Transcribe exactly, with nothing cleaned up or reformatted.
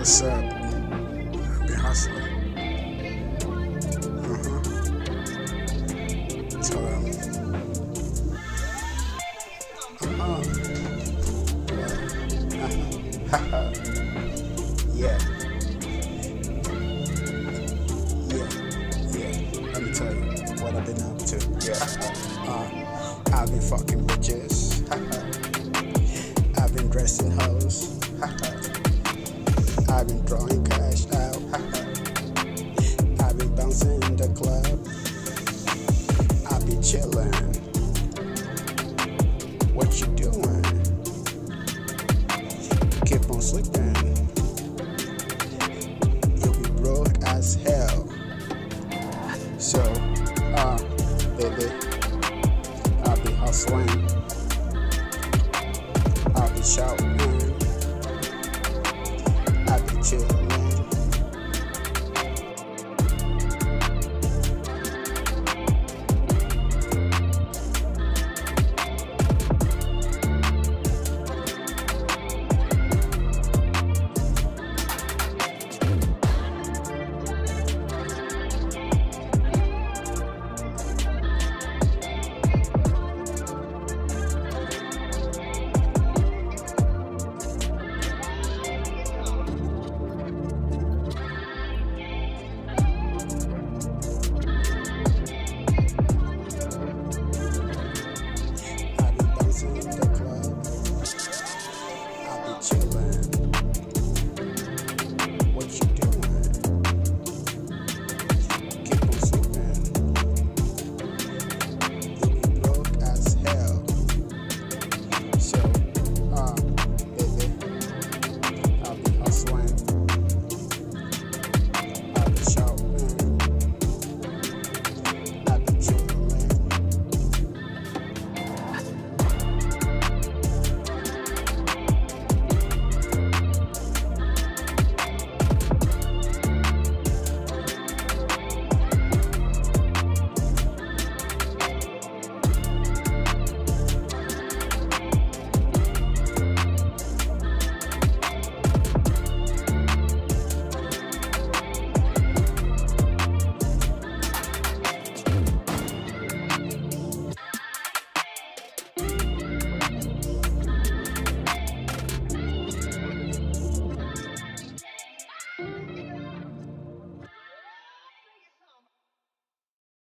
What's up? I've been hustling. Uh-huh. Tell them. Uh-huh. Uh-huh. Yeah. Yeah. Yeah. Let me tell you what I've been up to. Yeah. Uh, I've been fucking bitches. I've been dressing hoes. I've been drawing cash out. I've been bouncing in the club. I've been chilling. What you doing? Keep on sleeping. You'll be broke as hell. So, uh, baby, I'll be hustling.